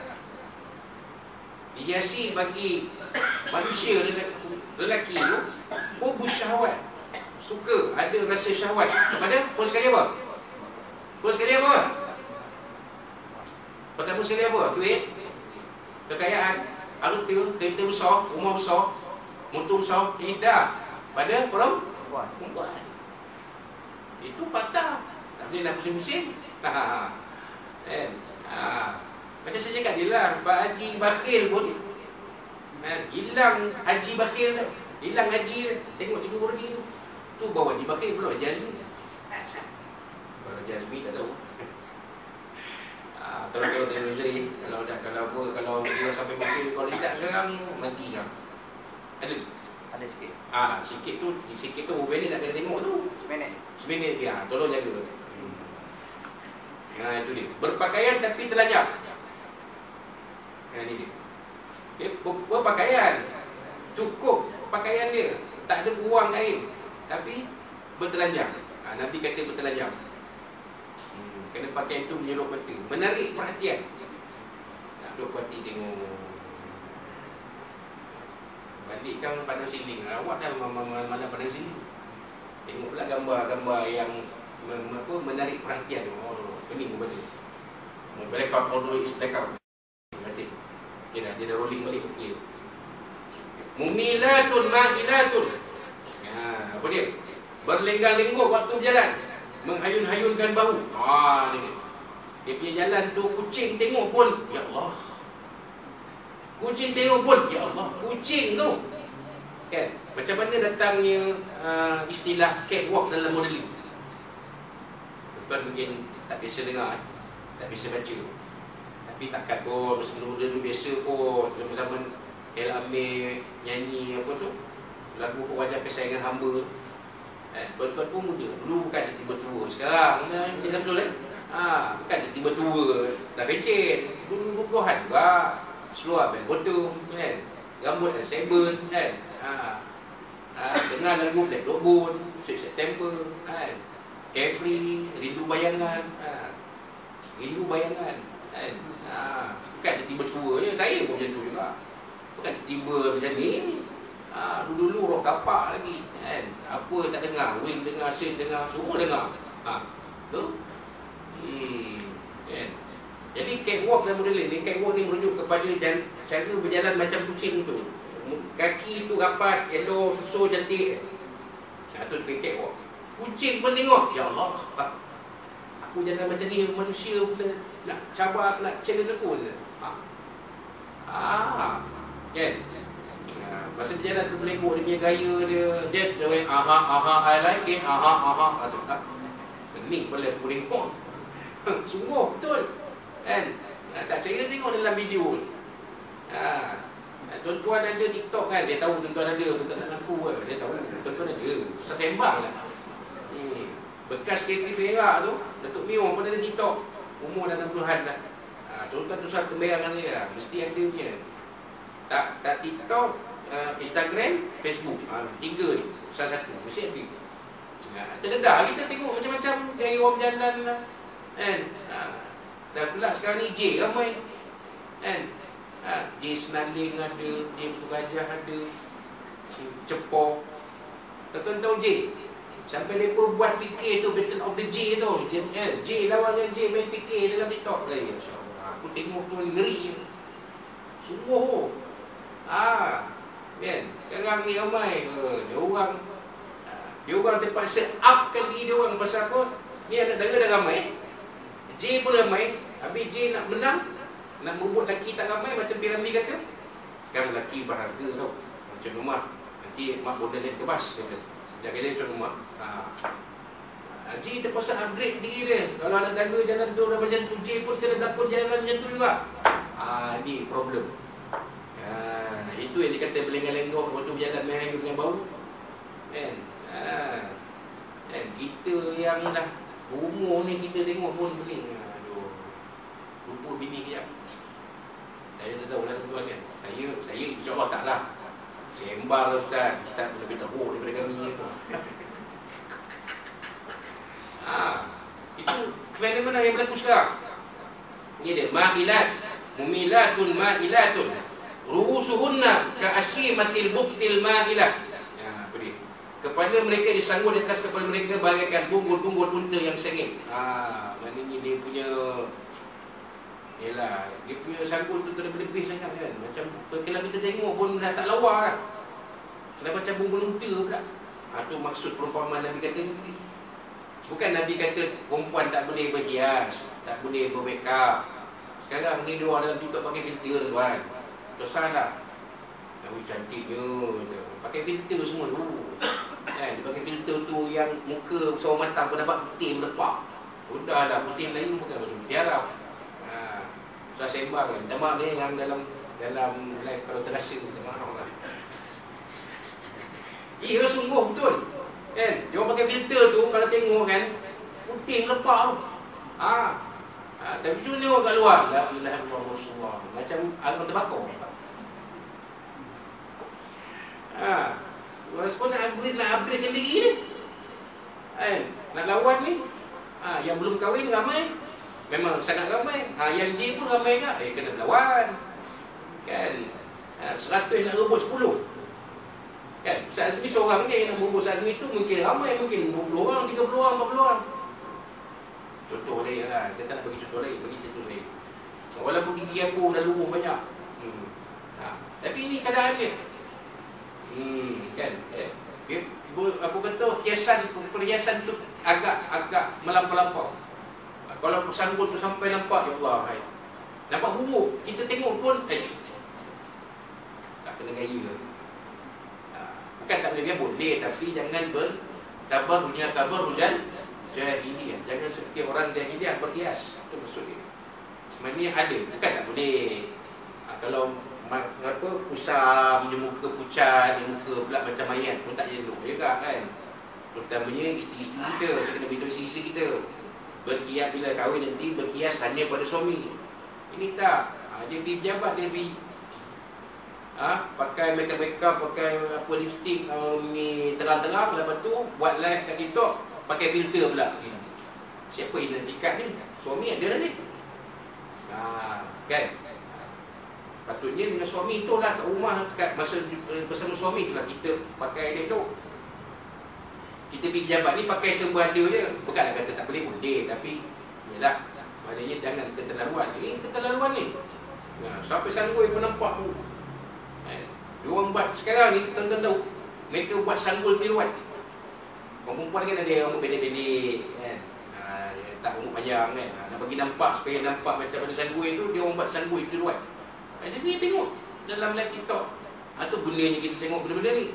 Hiasi bagi manusia lelaki tu hubbu syahwat. Suka, ada rasa syahwat kepada pun sekali apa? Pun sekali apa? Pertama sekali apa? Duit, kekayaan, harta, kereta besar, rumah besar, motor besar, tidak. Pada perempuan. Itu patah. Tak boleh nak pusing-pusing. Ha. Kan? Ha. Macam saya cakap dia lah, Pak Haji Bakhil pun kan? Hilang Haji Bakhil, hilang Haji. Tengok Cikgu Murni tu. Tu bawa Haji Bakhil pula, Haji Azmi. Kalau Haji Azmi tak tahu. Kalau kalau tengok Nazri, kalau dah kalau apa, kalau dia sampai masa kalau tidak sekarang mati kan. Ada. Ada sikit. Ah, sikit tu, sikit tu berapa minit nak kena tengok tu? Seminit. Seminit dia. Tolong jaga. Nah, itu dia. Berpakaian tapi telanjang. Nah, ini dia. Dia berpakaian. Cukup pakaian dia. Tak ada buang kain. Tapi bertelanjang. Ah, Nabi kata bertelanjang. Kena pakai itu menyerok mata, menarik perhatian. Nak duduk perhati tengok. Balikkan pada siling. Awak dah mana pada siling. Tengok pula gambar-gambar yang apa, menarik perhatian. Oh, pening kepada. Blackout, all the way is blackout. Terima kasih. Okay dah, dia dah rolling balik. Okay. Mumilatun ma'ilatun. Ha, apa dia? Berlenggang-lenggok waktu berjalan, menghayun-hayunkan bahu. Ah, ni. Dia punya jalan tu kucing tengok pun, ya Allah. Kucing tengok pun, ya Allah. Kucing tu. Kan? Macam mana datangnya uh, istilah catwalk dalam modeling? Tuan mungkin tak biasa dengar, eh? Tak biasa baca. Tapi takkan pun sebelum dulu biasa pun zaman-zaman El Amir nyanyi apa tu? Lagu Wajah Kesayangan Hamba. Eh, tuan-tuan pun muda. Dulu bukan dia tiba tua. Sekarang Encik Samsul kan? Ha, bukan dia tiba tua. Dah pencet. Dulu dua puluhan juga. Seluar bel bottom kan? Rambut dan seven kan? Ha. Ha, dengar lagu Black Dog Bone, Sweet September kan? Carefree, Rindu Bayangan. Ha. Rindu Bayangan kan? Ha. Bukan dia tiba tua je. Saya pun macam tu juga. Bukan dia tiba macam ni. Ha, dulu-dulu roh kapak lagi kan? Apa tak dengar, Wing dengar, Sin dengar, semua dengar. Ha, tu. Hmm, kan? Jadi catwalk dan modeling ni, catwalk ni merujuk kepada dan cara berjalan macam kucing tu. Kaki tu rapat, elok, susu, cantik. Ha, tu catwalk. Kucing pun tengok, ya Allah. Ha, aku jalan macam ni, manusia pula nak cabar, nak challenge aku je. Ha. Ah, kan? Masa dia jalan tu boleh ikut dia punya gaya dia. Just the way, aha, aha, I like it, aha, aha. Ha, pening pula aku tengok. Sungguh, betul. Kan? Tak percaya tengok dalam video. Ha. Tuan-tuan ada TikTok kan? Dia tahu tuan-tuan ada. Tuan-tuan tak ngaku kan? Dia tahu. Tuan-tuan ada. Susah tembak lah. Hmm. Bekas K P Perak tu, Datuk Mio pun ada TikTok. Umur dah enam puluhan dah. Ha, tuan-tuan susah kembayangan dia. Mesti ada punya. Tak, tak TikTok, Uh, Instagram, Facebook, ha, tiga ni, salah satu, mesti ada. Ha, terdedah kita tengok macam-macam gaya orang berjalan lah, kan? Ha, dah pula sekarang ni J ramai, kan? ha, J Senaling ada, J Batu Gajah ada, Cepor. Tuan-tuan tahu J? Sampai mereka buat P K tu, Battle of the J tu, J, J lawan dengan J main P K dalam TikTok. Eh, insya-Allah, aku tengok tu ngeri. Sungguh. Ah, kan? Sekarang ni ramai ke? Dia orang Dia orang terpaksa upkan diri dia orang pasal apa? Ni anak dara dah ramai, J pun ramai. Habis J nak menang, nak membuat lelaki tak ramai. Macam Piramli kata, sekarang lelaki berharga tau, macam rumah. Nanti mak bodoh naik ke bas, kata dah kira macam rumah. ha. J terpaksa upgrade diri dia. Kalau anak dara jalan tu dah macam tu, J pun kena berlakon jalan macam tu juga. Ah, ni problem. ha, Itu yang dia kata berlengah-lengah waktu berjalan main dengan bau, kan? Ha. Dan kita yang dah umur ni, kita tengok pun pening. Aduh, lupa bini kejap. Saya tak tahu lah tuan kan. Saya, saya insyaAllah taklah sembang lah Ustaz. Ustaz lebih tahu daripada kami. ha. Itu fenomena yang berlaku sekarang. Ini dia, ma'ilat, mumilatun ma'ilatun, ru'usuhunna ka'asimatil buktil ma'ilah. Kepala mereka disanggut di atas kepala mereka bagaikan punggul-punggul unta yang sengit. Ah, ha, maknanya dia punya, yelah, dia punya sanggut tu terlebih-lebih sangat kan. Macam kalau kita tengok pun dah tak lawa lah. Dah macam punggul unta pula. Ha, tu maksud perumpamaan Nabi kata tadi. Bukan Nabi kata perempuan tak boleh berhias, tak boleh bermakeup. Sekarang ni dia orang dalam TikTok pakai filter tuan. Dosa dah. Nabi cantiknya, pakai filter semua tu. Kan, dia pakai filter tu yang muka sawo matang pun nampak putih melepak. Udahlah, putih Melayu bukan macam putih Arab. Ha, saya sembang kan. Minta maaf ni yang dalam dalam live kalau terasa, minta maaf lah. Iya sungguh betul. Kan, dia orang pakai filter tu kalau tengok kan putih melepak tu. Ha. Ha, tapi cuma tengok kat luar, la ilaha illallah Rasulullah, macam alam terbakar. Ha. Respon nak upgrade, nak upgradekan diri ni, eh, nak lawan ni. ha, Yang belum kahwin ramai, memang sangat ramai. ha, Yang J pun ramai tak? Eh, kena berlawan. Kan, ha, seratus nak rebut sepuluh. Kan, Ustaz Azmi seorang ni nak rebut Ustaz Azmi tu mungkin ramai, mungkin dua puluh orang, tiga puluh orang, empat puluh orang. Contoh saya lah, saya tak nak bagi contoh lain, bagi contoh saya. Walaupun gigi aku dah luruh banyak. hmm. ha, Tapi ini keadaan dia. Hmm, kan, eh, dia, apa kata, hiasan, perhiasan tu agak agak melampau-lampau. Kalau sanggut tu sampai nampak, ya Allah, hai, nampak buruk, kita tengok pun, eh, tak kena gaya. ha, Bukan tak boleh gaya, boleh, tapi jangan bertabarruj, tabarrujan jahiliyah. Jangan seperti orang jahiliyah berhias. Itu maksud dia. Sebenarnya ada, bukan tak boleh. ha, Kalau apa, usam, dia muka pucat, dia muka pula macam mayat pun tak elok juga kan. Terutamanya isteri-isteri kita, kita kena beritahu isteri-isteri kita berhias bila kahwin nanti, berhias hanya pada suami. Ini tak. ha, Dia pergi pejabat, dia pergi ha, pakai makeup-makeup, pakai apa, lipstick um, ni terang-terang. Lepas tu buat live kat TikTok, pakai filter pula. Siapa yang nantikan ni? Suami ada ni. ha, Kan, patutnya dengan suami itulah kat rumah, kat masa bersama suami itulah kita pakai elok. Kita pergi pejabat ni pakai sebuah dia je. Bukanlah kata tak boleh, boleh, tapi yalah, maknanya jangan keterlaluan. Ini keterlaluan ni. Nah, sampai sanggul pun nampak tu. Eh, dia orang buat sekarang ni, tuan-tuan tahu, mereka buat sanggul tiluan. Orang perempuan kan ada rambut pendek-pendek kan. Ha, tak rambut panjang kan. Ha, nak bagi nampak, supaya nampak macam mana sanggul tu, dia orang buat sanggul tiluan. Saya sendiri tengok dalam live TikTok. Itu gunanya kita tengok benda-benda ni.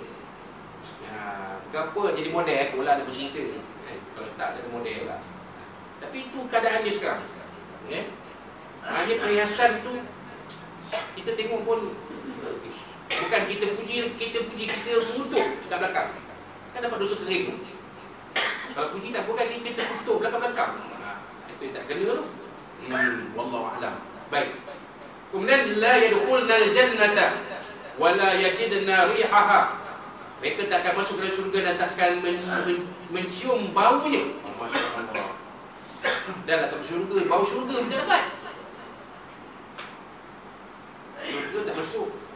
Ya, kenapa jadi model, aku lah ada bercerita. Eh, kalau tak, ada model lah. Tapi itu keadaan dia sekarang. Ya? Hanya perhiasan tu, kita tengok pun, bukan kita puji, kita puji, kita mengutuk kat belakang. Kan dapat dosa kering. Kalau puji tak, bukan kita kutuk belakang-belakang. Nah, itu tak kena tu. Hmm, Wallahu'alam. Baik. Kemudian la yadkhulna al-jannata wa la yajidna rihaha. Mereka tak akan masuk dalam syurga dan tak akan men men mencium baunya. Masya-Allah. Dan datang syurga, bau syurga kita dapat.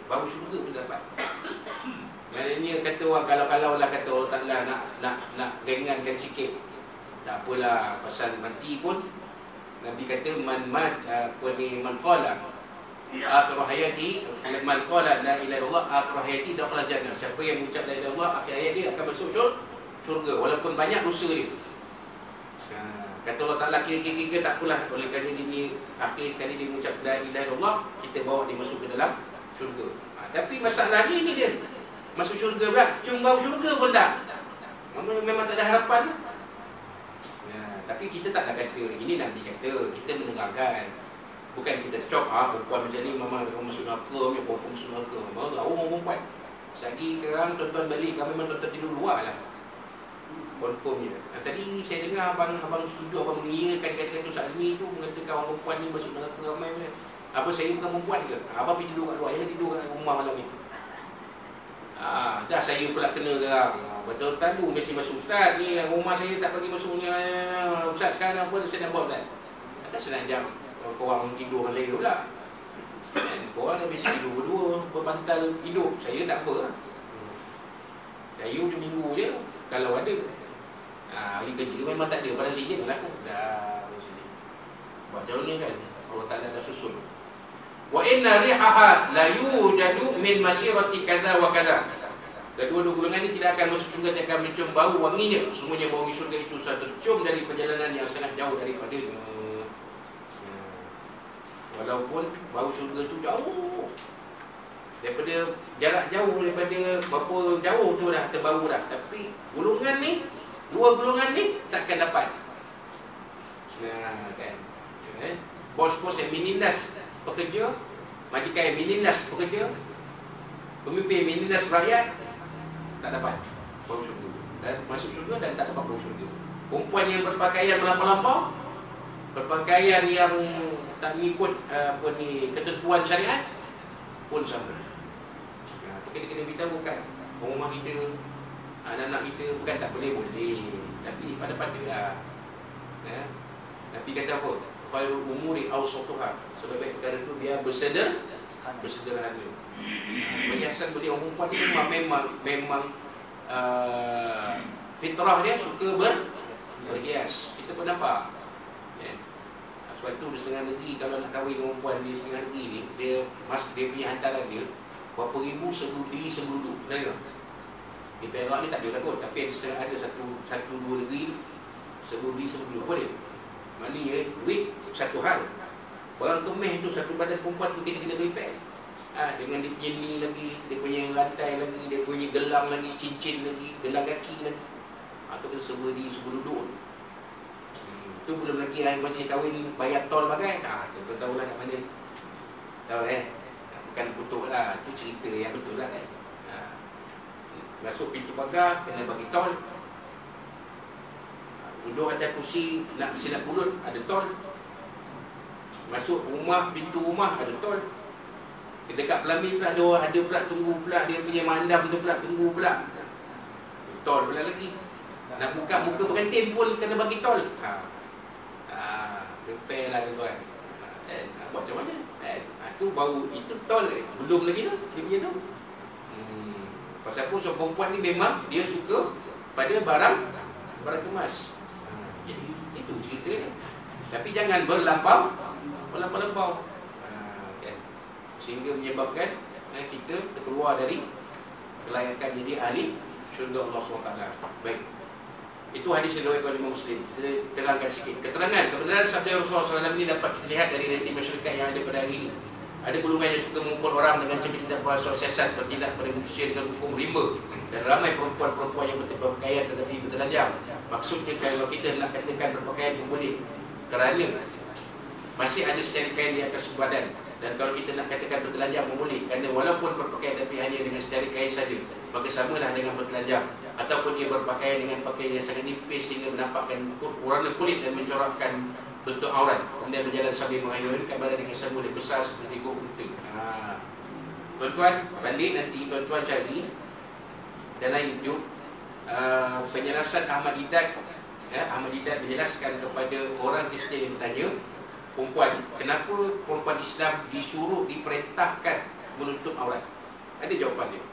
baru syurga pun dapat. Maknanya kata orang, kalau-kalau lah kata Allah Ta'ala nak nak nak ringankan sikit, tak apalah pasal mati pun. Nabi kata man mat apa ni man qala akhir hayati, man qala la ilaha illallah akhir hayati dakhala jannah. Siapa yang mengucap la ilaha illallah akhir hayat dia akan masuk syurga walaupun banyak dosa dia. Ha, kata Allah Ta'ala kira-kira tak apalah, oleh kerana dia akhir sekali dia mengucap la ilaha illallah, kita bawa dia masuk ke dalam syurga. Ha, tapi masalahnya ni dia masuk syurga pula, cuma bau syurga pun tak. Memang tak ada harapan. Ya, tapi kita tak nak kata, ini Nabi kata, kita mendengarkan. Bukan kita cop, ah perempuan macam ni memang orang masuk neraka, memang confirm masuk neraka. Memang orang perempuan. Sagi sekarang tuan-tuan balik, kami memang tuan-tuan tidur luar lah. Confirmnya. Nah, tadi saya dengar abang abang setuju, abang mengiyakan kata-kata Ustaz Azmi tu mengatakan orang perempuan ni masuk neraka ramai mana. Apa saya bukan perempuan ke? Abang pergi tidur kat luar, jangan tidur kat rumah malam ni. Ah, dah saya pula kena gerak. Ah, betul tadu mesti masuk Ustaz ni, rumah saya tak bagi masuknya. Ustaz sekarang apa saya nak buat Ustaz? Takkan senang jam korang tidur dengan saya pula. Dan korang dah biasa tidur berdua, berbantal hidup. Saya tak apa. Saya hujung minggu je kalau ada. Ah, hari kerja memang tak ada, pada sini lah aku. Dah macam ni. Macam ni kan Allah Ta'ala dah susun. Wa inna rihaha la yujadu min masirati kadza wa kadza. Kedua-dua golongan ini tidak akan masuk syurga, tidak akan mencium bau wanginya. Semuanya bau syurga itu satu cium dari perjalanan yang sangat jauh daripadanya. Walaupun bau syurga itu jauh, daripada jarak jauh, daripada berapa jauh tu dah terbau dah. Tapi golongan ni, dua golongan ni takkan dapat. Nah kan, eh? Bos-bos yang menindas pekerja, majikan yang menindas pekerja, pemimpin yang menindas rakyat, tak dapat bau syurga. Dan masuk syurga dan tak dapat bau syurga. Perempuan yang berpakaian melampau-lampau, berpakaian yang tak mengikut uh, apa ni ketentuan syariat pun sama. Nah, kita kena beritahu kan rumah kita, anak-anak kita bukan tak boleh boleh, tapi pada-padalah. Ya. Nabi kata apa? Khairul umuri awsatuha. Sebaik perkara itu biar berseder, bersederhana. Perhiasan bagi orang perempuan ni memang memang, memang uh, fitrah dia suka ber, berhias. Kita pun nampak. Ya. Sebab tu di setengah negeri kalau nak kahwin dengan perempuan di setengah negeri ni, dia mas dia punya hantaran dia berapa ribu sebelum diri sebelum duduk. Kenapa? Di Perak ni tak ada takut, tapi ada setengah ada satu satu dua negeri sebelum diri sebelum duduk. Apa dia? Maknanya duit satu hal. Barang kemeh tu satu badan perempuan tu kita kena repair. Ha, dengan dia punya ni lagi, dia punya rantai lagi, dia punya gelang lagi, cincin lagi, gelang kaki lagi. Ha, tu kena sebelum diri sebelum duduk. Tu belum lagi yang macam kahwin bayar tol bagai. Ah, ha, tu tahu lah kat mana. Tahu eh? Bukan kutuk lah, tu cerita yang betul lah kan. Ha. Masuk pintu pagar kena bagi tol. Duduk atas kursi nak bersilat mulut ada tol. Masuk rumah, pintu rumah ada tol. Dekat pelamin pula ada ada pula tunggu pula dia punya mandam tu pula tunggu pula. Tol pula lagi. Nak buka muka pengantin pun kena bagi tol. Ha. Repair lah tuan. Eh, nak buat macam mana? Eh, itu baru, itu tol eh. Belum lagi tu, dia punya tu. Hmm. Pasal pun seorang perempuan ni memang dia suka pada barang barang kemas. Ha. Jadi, itu cerita ni. Tapi jangan berlampau, berlampau-lampau. Ha, okay. Sehingga menyebabkan eh, kita terkeluar dari kelayakan jadi ahli syurga Allah subhanahu wa taala. Baik. Itu hadis yang diriwayatkan oleh Muslim. Kita terangkan sikit. Keterangan kebenaran sabda Rasulullah sallallahu alaihi wasallam ini dapat kita lihat dari realiti masyarakat yang ada pada hari ini. Ada golongan yang suka mengumpul orang dengan cerita puasa siasat, bertindak pada manusia dengan hukum rimba, dan ramai perempuan-perempuan yang berpakaian tetapi bertelanjang. Maksudnya kalau kita nak katakan berpakaian itu boleh kerana masih ada setari kain di atas badan. Dan kalau kita nak katakan bertelanjang pun boleh, kerana walaupun berpakaian tapi hanya dengan setari kain saja, maka samalah dengan bertelanjang. Ataupun dia berpakaian dengan pakaian yang sangat nipis sehingga menampakkan warna kulit dan mencorakkan bentuk aurat, kemudian berjalan sambil menghayunkan badan dengan sambung dia besar seperti gua putih. Ha. Tuan-tuan balik nanti tuan-tuan cari dalam YouTube uh, penjelasan Ahmad Didat. Ya, Ahmad Didat menjelaskan kepada orang Kristian yang bertanya, perempuan, kenapa perempuan Islam disuruh diperintahkan menutup aurat? Ada jawapan dia.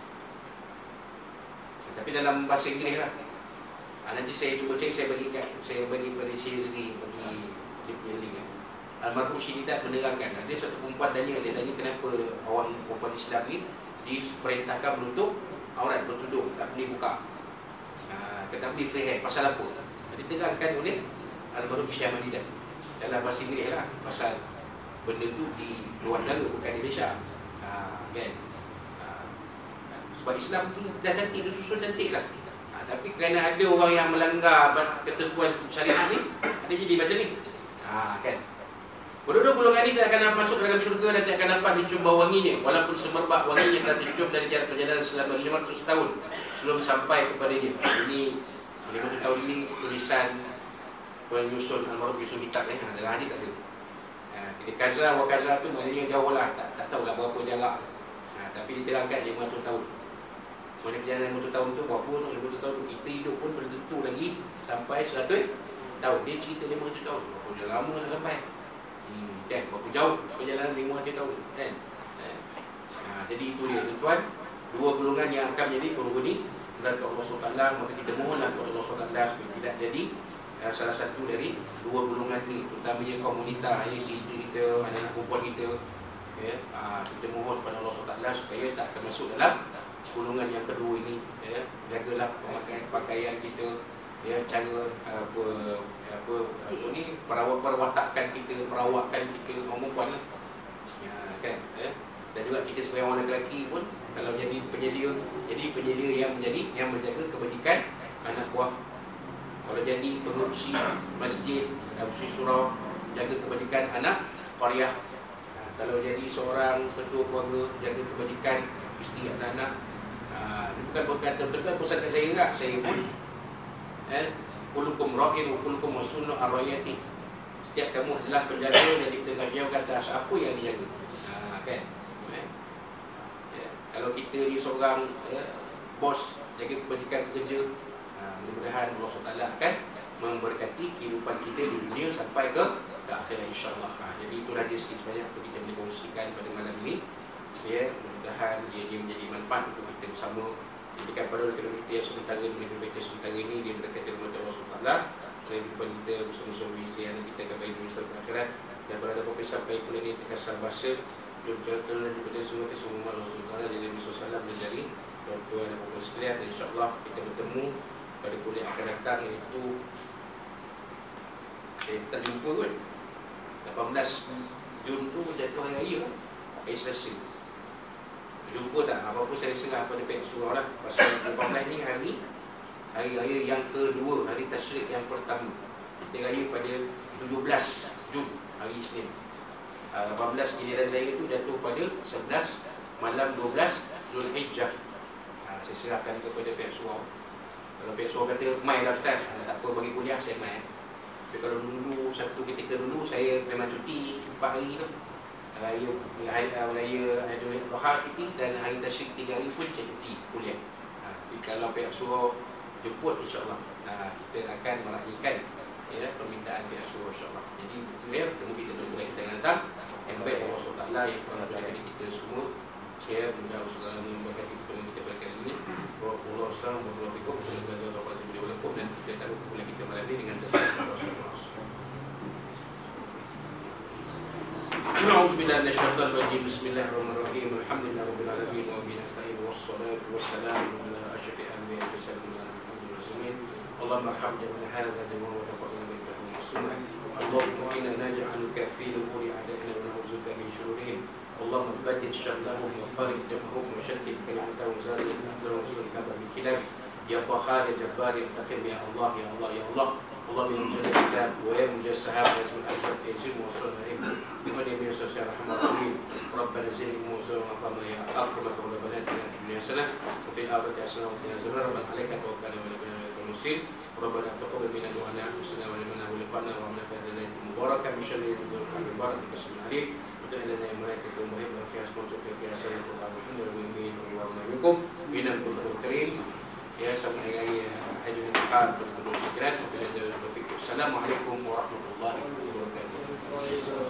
Tapi dalam bahasa Inggeris lah. Ha, nanti saya cuba cek, saya bagi kat, saya bagi pada Syazri, bagi dia punya link kan. Almarhum Syedidat menerangkan, ada satu perempuan tanya, dia tanya kenapa orang perempuan Islam ni diperintahkan menutup aurat, bertudung, tak boleh buka. Ha, tak boleh free hair, pasal apa? Diterangkan oleh Almarhum Syekh Ahmad Didat dalam bahasa Inggeris lah, pasal benda tu di luar negara, bukan di Malaysia. Ha, kan? Sebab Islam tu dah cantik, dia susun cantik lah. Ha, tapi kerana ada orang yang melanggar ketentuan syariat ni, ada jadi macam ni. Ha, kan? Kedua-dua golongan ni tak akan masuk dalam syurga dan tak akan dapat mencium bau wanginya, walaupun semerbak wanginya telah tercium dari jarak perjalanan selama lima ratus tahun sebelum sampai kepada dia. Ini lima ratus tahun ini tulisan penyusun Almarhum Yusuf Bitak ni. Ha, dalam hadis tak ada. Ha, kita kaza wa kaza tu maknanya jauh lah, tak, tak tahulah berapa jarak. Ha, tapi diterangkan lima ratus tahun. Mana perjalanan lima ratus tahun tu, berapa tu lima ratus tahun tu, kita hidup pun belum tentu lagi sampai seratus tahun. Dia cerita lima ratus tahun, berapa dah lama dah sampai. Hmm, kan, berapa jauh perjalanan lima ratus tahun, kan? Ha, jadi itu dia tuan-tuan, dua golongan yang akan menjadi penghuni neraka Allah subhanahu wa taala. Maka kita mohonlah kepada Allah subhanahu wa taala supaya tidak jadi uh, salah satu dari dua golongan ni, terutamanya kaum wanita, isteri kita, anak-anak perempuan kita. Ya, uh, kita mohon kepada Allah subhanahu wa taala supaya tak termasuk dalam golongan yang kedua ini. Ya, jagalah pemakaian pakaian kita, ya, cara apa apa apa ni, perawat perwatakan kita, perawakan kita, orang perempuan lah. Ya, kan? Ya. Dan juga kita sebagai orang lelaki pun, kalau jadi penyedia, jadi penyedia yang menjadi yang menjaga kebajikan anak buah. Kalau jadi pengurusi masjid, pengurusi surau, jaga kebajikan anak qaryah. Kalau jadi seorang ketua keluarga, jaga kebajikan isteri anak-anak. Ha, bukan berkata betul pusat kat saya enggak, saya pun eh kullukum ra'in wa kullukum mas'ulun an ra'iyati. Setiap kamu adalah penjaga dan ditanggungjawab atas apa yang dijaga. Ha, kan? Eh? Ya. Kalau kita ni seorang eh, bos, jaga kebajikan kerja, ha, mudah-mudahan Allah subhanahu wa taala akan memberkati kehidupan kita di dunia sampai ke akhirat insya-Allah. Ha, jadi itulah dia sikit sebanyak apa kita boleh kongsikan pada malam ini. Ya, mudah-mudahan dia, dia menjadi manfaat untuk kita bersama. Jadikan pada ekonomi kita yang sementara ini, kita sementara ini dia berkati dengan Allah subhanahu wa taala. Kehidupan kita bersama-sama yang kita akan bagi dunia sampai akhirat. Dan berada pada sampai kuliah ini terkasar bahasa Tuan-tuan dan kita semua kita semua Allah subhanahu wa taala jadi Rasulullah menjadi tuan-tuan dan puan sekalian. InsyaAllah kita bertemu pada kuliah akan datang, iaitu saya tak jumpa pun lapan belas Jun tu jatuh hari raya lah, hari Selasa. Jumpa tak? Apa-apa saya serah pada pihak surau lah. Pasal lapan belas ni hari hari raya yang kedua, hari tasyrik yang pertama. Kita raya pada tujuh belas Jun, hari Isnin. lapan belas giliran saya tu jatuh pada sebelas malam dua belas Zulhijjah. Ha, saya serahkan kepada pihak surau. Kalau pihak surau kata mai lah Ustaz, tak apa bagi kuliah saya mai. Tapi kalau dulu satu ketika dulu saya memang cuti empat hari tu. Raya hari raya Aidil Adha cuti dan hari tasyrik tiga hari pun saya cuti kuliah. Ha, jadi kalau pihak surau jemput insya-Allah, ha, kita akan meraihkan ya permintaan pihak surau insya-Allah. Jadi betul ya, bertemu kita berdua kita akan datang. Yang baik Allah subhanahu wa taala yang pernah berikan kita semua. Saya mudah Allah memberkati kita kita pada kali ini. Wallahu a'lam bishawab. Semoga Allah subhanahu wa taala dan kita tahu boleh kita malam ini dengan tasbih. أعوذ بالله من الشيطان الرجيم بسم الله الرحمن الرحيم الحمد لله رب العالمين وبه نستعين والصلاة والسلام على أشرف الأنبياء والمرسلين المسلمين اللهم ارحمنا من هذا الجمع وتفضل من كفر السنة اللهم إنا نجعلك في نور أعدائنا ونعوذ بك من شرورهم اللهم بدل شملهم وفرج جمعهم وشتت كلمتهم وزادهم أهلهم وسلم كما بكلاب يا قهار يا جبار يا منتقم يا الله يا الله يا الله اللهم يا مجد الكتاب ويا مجد السحاب ويا الأجر يزيد وصلنا إليك بفضل يمين السوسي الرحمن الرحيم ربنا زيد موسى وعظم يا أكرمك ولبنات في الدنيا حسنة وفي الآخرة حسنة وقنا عذاب النار ربنا عليك توكلنا ولبنا ولك المصير ربنا تقبل منا دعانا أنفسنا ولمنا ولقنا وعملنا في هذه الليلة المباركة من شر الذنوب المبارك باسم عليم وجعل لنا ملائكة مهمة فيها اسمه فيها سنة وقابلين والمؤمنين اللهم منكم بنا القرآن الكريم يا سمع يا أيها الحال بالقدوس الكرام وبالله التوفيق. Assalamualaikum warahmatullahi wabarakatuh.